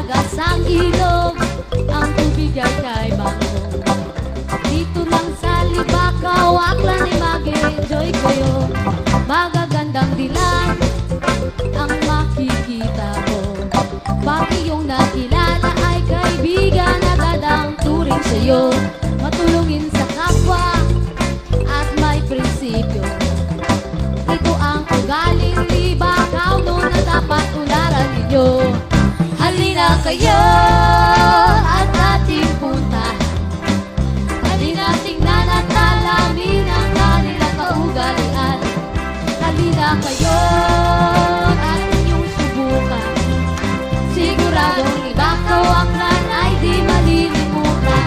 Lumaragas ang ilog, ang tubig ay kay bango. Dito lang sa Libakaw, Aklan ay mag-enjoy kayo. Magagandang dilan ang makikita mo. Pati yung nakilala ay kaibigan, agad ang turing sa'yo. Matulungin sa kapwa at may prinsipyo. Ito ang ugaling Libakaw, noon na dapat unaran ninyo. Halina kayo at ating puntahan. Halina tingnan at alamin ang kanilang kaugalian. Halina kayo at inyong subukan. Siguradong Libakaw, Aklan ay di malilimutan.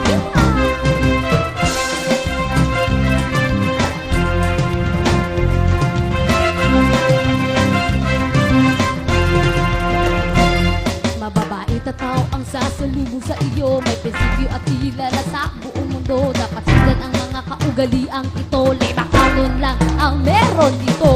Mababait at tao ang sasalubong sa iyo. May prinsipyo at kilala sa buong mundo. Dapat sundan ang mga kaugaliang ito. Libakaw nun lang ang meron dito.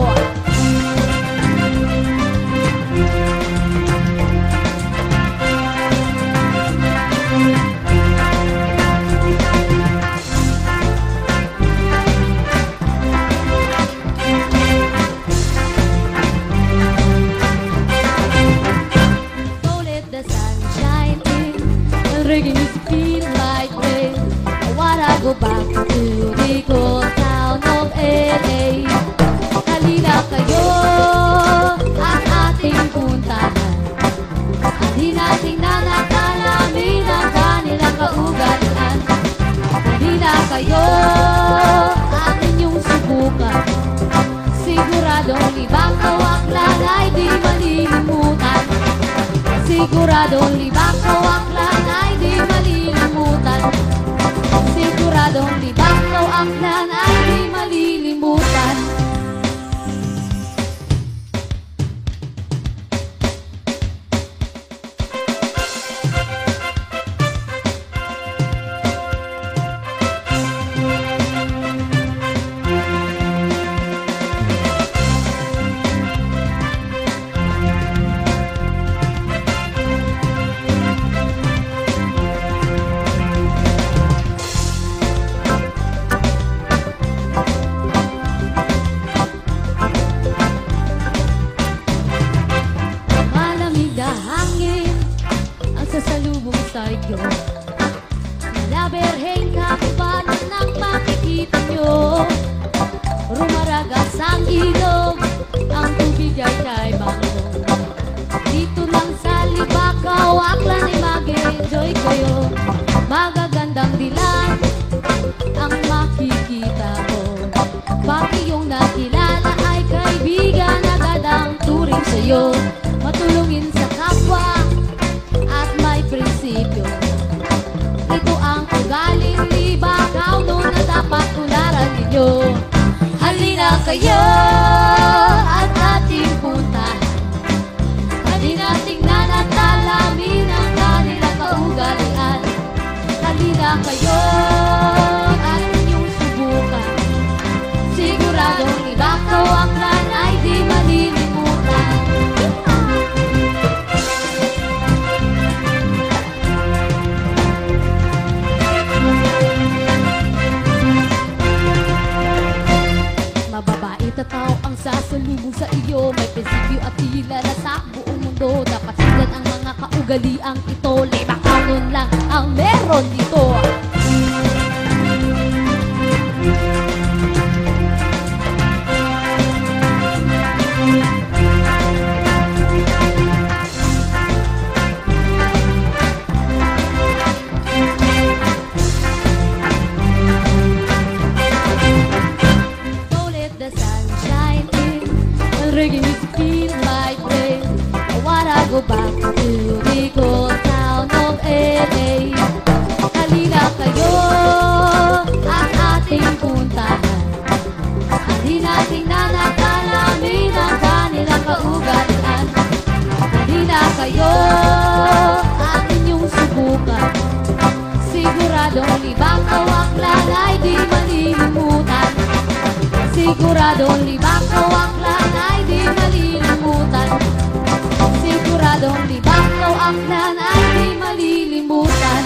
Reggae music feeling like rain. I wanna go back to the cold town of LA. Halina kayo at ating puntahan. Halina tingnan at alamin ang kanilang kaugalian. Halina kayo at inyong subukan. Siguradong Libakaw, Aklan ay di malilimutan. Siguradong Libakaw, Aklan ay di malilimutan. Siguradong Libakaw, Aklan ay di malilimutan. Sasalubong sa'yo, malaberheng kakubanan ng makikita nyo. Rumaragas ang ilog, ang tubig ay kay bango. Dito lang sa Libakaw, Aklan ay mag-enjoy kayo. Magagandang dilan ang makikita mo. Pati yung nakilala ay kaibigan, agad ang turing sa'yo. Matulungin sa kapwa at may prinsipyo. Ito ang ugaling Libakaw, noon na dapat unaran ninyo. Halina kayo at ating puntahan. Halina tingnan at alamin ang kanilang kaugalian. Halina kayo at inyong subukan. Siguradong Libakaw, Aklan ay di malilimutan. Mababait at tao ang sasalubong sa iyo. May prinsipyo at kilala sa buong mundo. Dapat sundan ang mga kaugaliang ito. Libakaw nun lang ang meron dito. Reggae music feeling like rain. I wanna go back to the cold town of LA. Halina kayo at ating puntahan. Halina tingnan at alamin ang kanilang kaugalian. Halina kayo at inyong subukan. Siguradong Libakaw, Aklan ay di malilimutan. Siguradong Libakaw, Aklan ay di malilimutan. Siguradong Libakaw, aklan ay di malilimutan.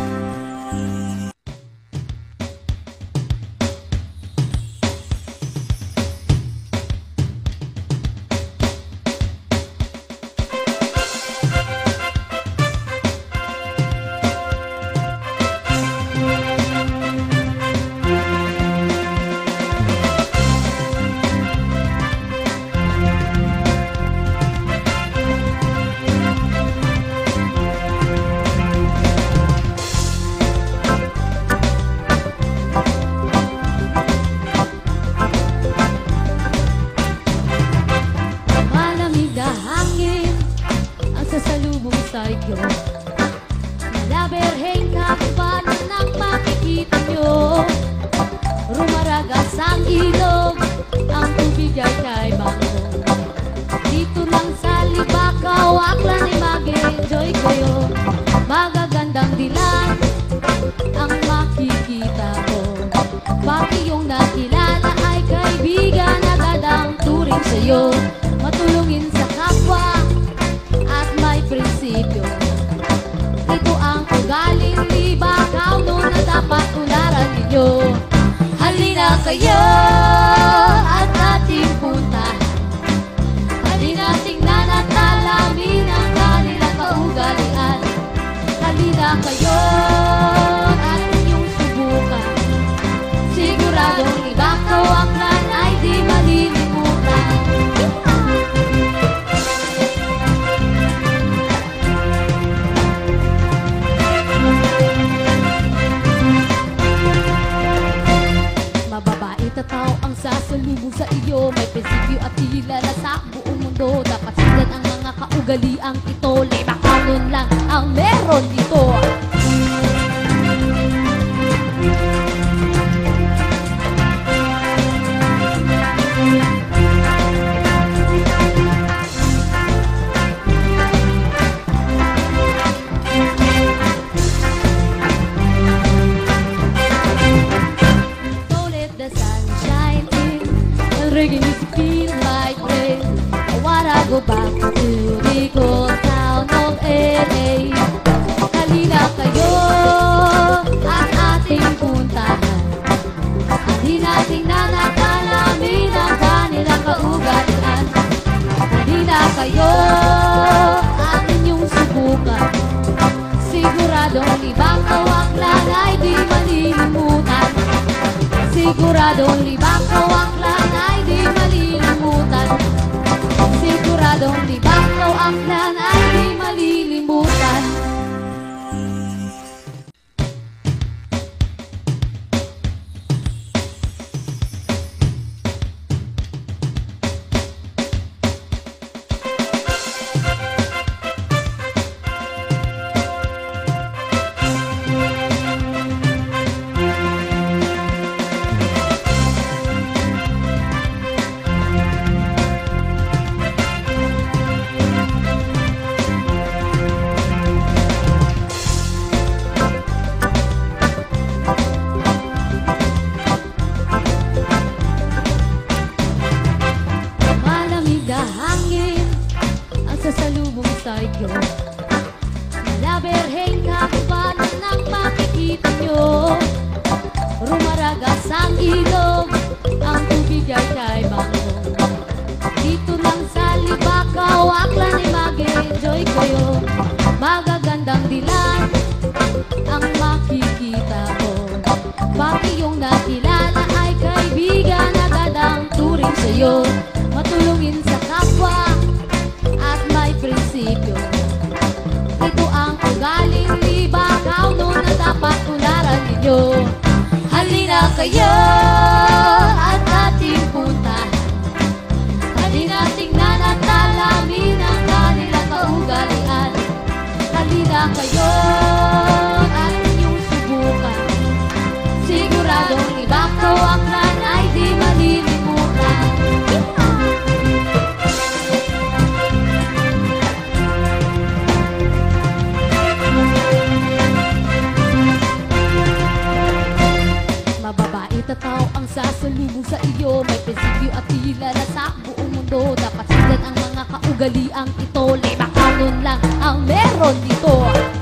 Sasalubong sa'yo, malaberheng kakupanan ang makikita nyo. Rumaragas ang ilog, ang tubig ay kay bango. Dito lang sa Libakaw, Aklan ay mag-enjoy kayo. Magagandang dilan ang makikita ko. Pati yung nakilala ay kaibigan, agad ang turing sa'yo. Matulungin sa kapwa at may prinsipyo. Ito ang ugaling Libakaw, noon na dapat tularan ninyo. Halina kayo at ating puntahan. Halina tingnan at alamin ang kanilang kaugalian. Halina kayo at inyong subukan. Siguradong Libakaw, Aklan ay di malilimutan. Mababait at tao ang sasalubong sa iyo. May prinsipyo at kilala sa buong mundo. Dapat sundan ang mga kaugaliang ito. Libakaw nun lang ang meron dito. Reggae music feel like rain. I wanna go back to the cold town of LA. Halina kayo at ating puntahan. Halina tingnan at alamin ang kanilang kaugalian. Halina kayo at inyong subukan. Siguradong Libakaw, Aklan ay di malilimutan. Siguradong Libakaw, Aklan ay di malilimutan. Siguradong Libakaw, Aklan ay di malilimutan. Sasalubong sa'yo, malaberheng kakupanan ang makikita nyo. Rumaragas ang ilog, ang tubig ay kay bango. Dito lang sa Libakaw, Aklan ay mag-enjoy kayo. Magagandang dilan ang makikita ko. Pati yung nakilala ay kaibigan, agad ang turing sa'yo. Matulungin sa kapwa at may prinsipyo. Ito ang ugaling Libakaw, noon na dapat tularan ninyo. Halina kayo at ating puntahan. Halina tingnan at alamin ang kanilang kaugalian. Halina kayo at inyong subukan. Siguradong Libakaw, Aklan ay di malilimutan. Mababait at tao ang sasalubong sa iyo. May prinsipyo at kilala sa buong mundo. Dapat sundan ang mga kaugaliang ito. Libakaw nun lang lang ang meron dito.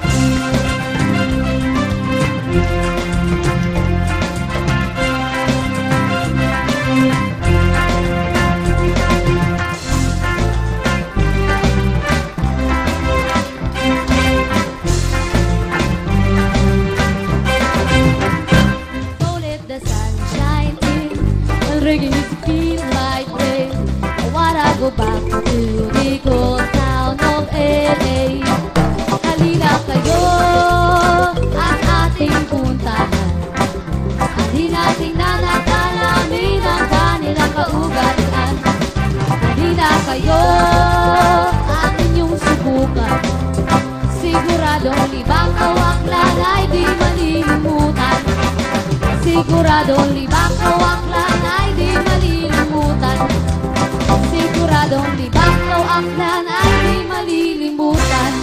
Ringing it feel like rain. I wanna go back to the cold town of LA. Halina kayo ang ating puntahan. At di natin nanatalamin ang kanilang kaugalian. Halina kayo at inyong subukan. Siguradong libang kawaklan ay di malilimutan. Siguradong libang kawaklan ay di malilimutan. Siguradong libang kawaklan ay di malilimutan.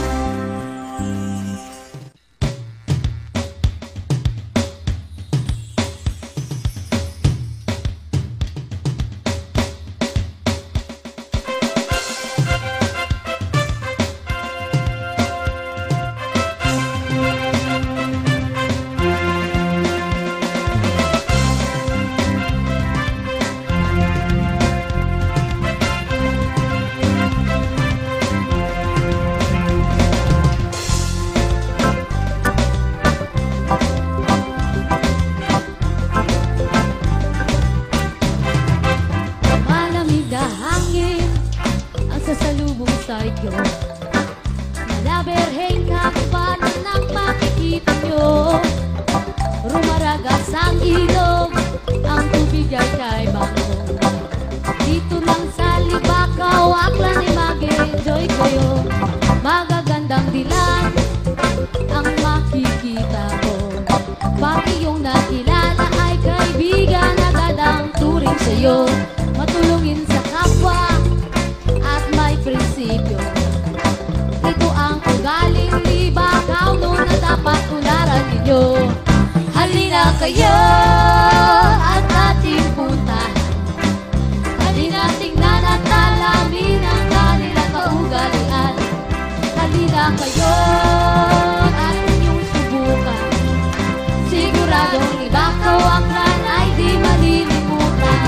Sasalubong sa'yo, malaberheng kapanan ang makikita nyo. Rumaragas ang ilog, ang tubig ay kay bango. Dito lang sa Libakaw, Aklan ay mag-enjoy kayo. Magagandang dilan ang makikita ko. Pag iyong nakilala ay kaibigan, agad ang turing sa'yo. Matulungin sa kapwa at may prinsipyo. Ito ang ugaling Libakaw, noon na dapat unaran ninyo. Halina kayo at ating puntahan. Halina tingnan at alamin ang kanilang kaugalian. Halina kayo at inyong subukan. Siguradong Libakaw, Aklan ay di malilimutan.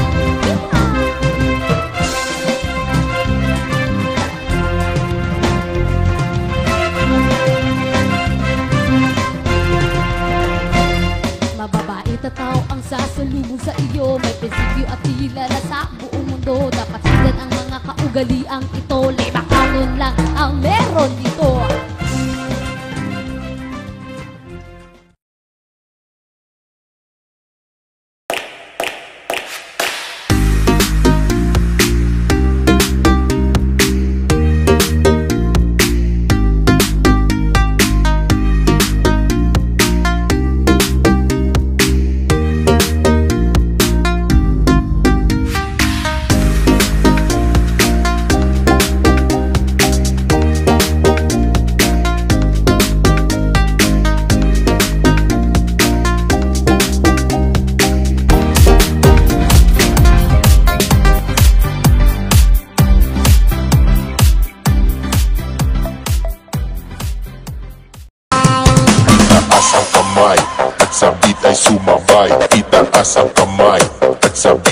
Mababait at tao ang sasalubong sa iyo. May prinsipyo at kilala sa buong mundo. Dapat sundan ang mga kaugaliang ito. Libakaw nun lang ang meron dito. Itaas ang kamay at sabit ay sumabay. Itaas ang kamay at sabit